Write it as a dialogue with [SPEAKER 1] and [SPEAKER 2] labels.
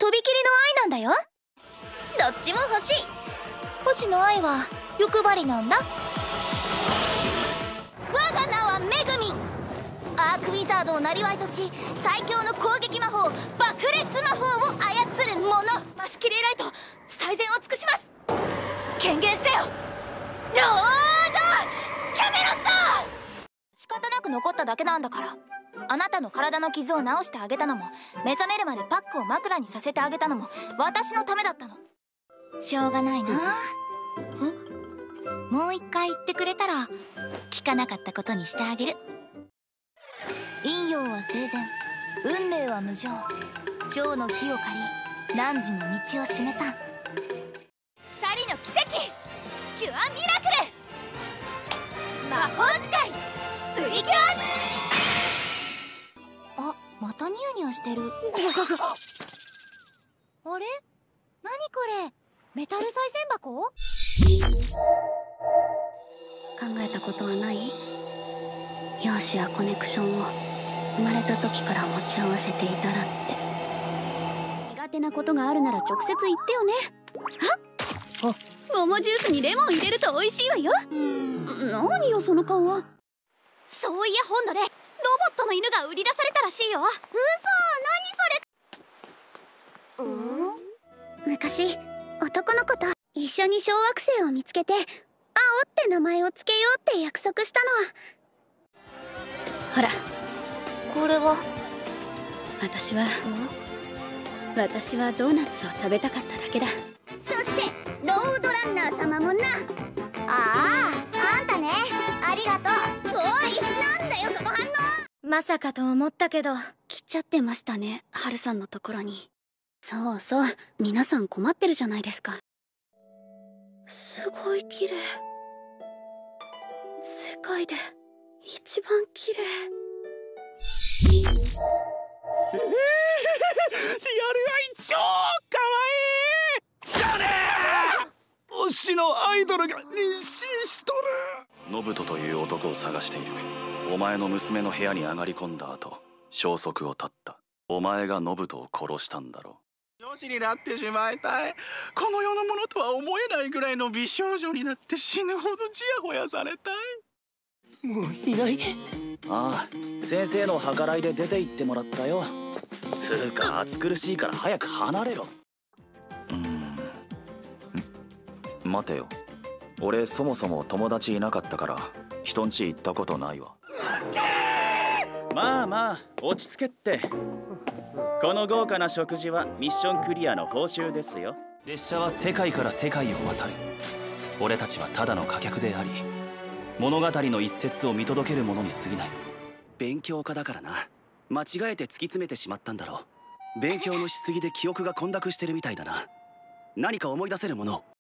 [SPEAKER 1] とびきりの愛なんだよ。どっちも欲しい。星の愛は欲張りなんだ。我が名はめぐみ。アークウィザードを生業とし、最強の攻撃魔法爆裂魔法を操る者。マシキレイライト、最善を尽くします。権限せよ、ロードキャメロット。仕方なく残っただけなんだから。あなたの体の傷を治してあげたのも、目覚めるまでパックを枕にさせてあげたのも私のためだったの。しょうがないな。もう一回言ってくれたら聞かなかったことにしてあげる。陰陽は生前、運命は無常。蝶の火を借り、汝の道を示さん。二人の奇跡、キュアミラクル、魔法使いプリキュア。あ、またニヤニヤしてる。あれ、何これ、メタル賽銭箱？
[SPEAKER 2] 考えたことはない？容姿やコネクションを生まれた時から持ち合わせていたらって。苦手なことがあるなら直接言ってよね。桃ジュースにレモン入れると美味しいわよ。何よその顔は。そういや、本土でロボットの犬が売り出されたらしいよ。嘘、何それ。昔男の子と一緒に小惑星を見つけて、青って名前をつけようって約束したの。ほら、
[SPEAKER 1] これは。
[SPEAKER 2] 私はドーナツを食べたかっただけだ。そしてロードランナー様もな。あんたね、ありがとう。おい、なんだよその反応。まさかと思ったけど来ちゃってましたね、ハルさんのところに。そうそう、皆さん困ってるじゃないですか。すごい綺麗。世界で一番綺麗。
[SPEAKER 3] リアルアイ超かわいいじゃねえ。推しのアイドルが妊娠しとる。ノブトという男を探している。お前の娘の部屋に上がり込んだ後、消息を絶った。お前がノブトを殺したんだろう。女子になってしまいたい。この世のものとは思えないぐらいの美少女になって死ぬほどちやほやされたい。もういない。ああ、先生の計らいで出て行ってもらったよ。つうか暑苦しいから早く離れろ。待てよ、俺そもそも友達いなかったから人んち行ったことないわ。まあまあ落ち着けって。この豪華な食事はミッションクリアの報酬ですよ。列車は世界から世界を渡る。俺たちはただの貨客であり、物語の一節を見届けるものに過ぎない。勉強家だからな。間違えて突き詰めてしまったんだろう。勉強のしすぎで記憶が混濁してるみたいだな。何か思い出せるもの